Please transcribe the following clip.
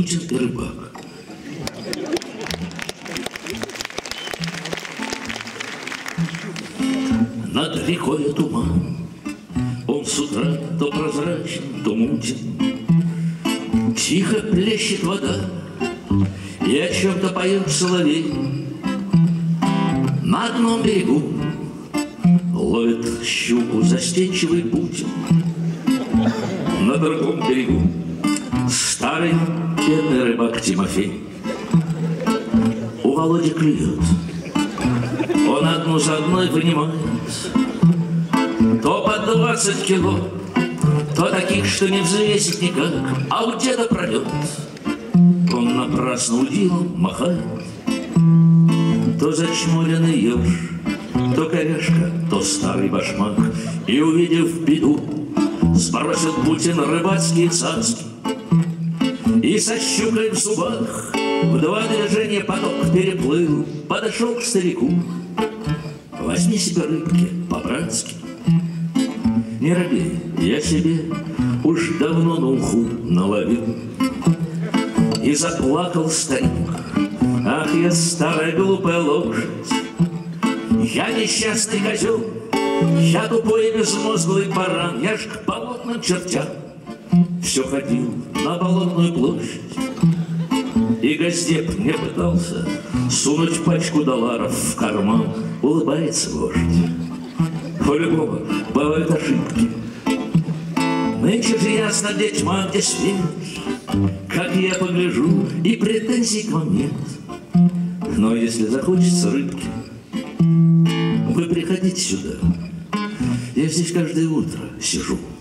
Бутин и рыбак. Над рекой туман, он с утра то прозрачен, то мутен. Тихо плещет вода, и о чем-то поет соловей. На одном берегу ловит щуку застенчивый Бутин. На другом берегу старый бедный рыбак Тимофей. У Володи клюет, он одну за одной вынимает то по 20 кило, то таких, что не взвесить никак, а у деда пролет. Он напрасно удилом махает. То зачмуренный еж, то корешка, то старый башмак. И, увидев беду, сбросил Бутин рыбацкие цацки. И со щукой в зубах в 2 движения поток переплыл. Подошел к старику: возьми себе рыбки по-братски. Не робей, я себе уж давно на уху наловил. И заплакал старик: ах, я старая глупая лошадь, я несчастный козел, я тупой и безмозглый баран, я ж к болотным чертям все ходил на Болотную площадь. И Газдеп мне пытался сунуть пачку долларов в карман. Улыбается вождь. У любого бывают ошибки. Нынче же ясно, где тьма, где свет. Как я погляжу, и претензий к вам нет. Но если захочется рыбки, вы приходите сюда. Я здесь каждое утро сижу.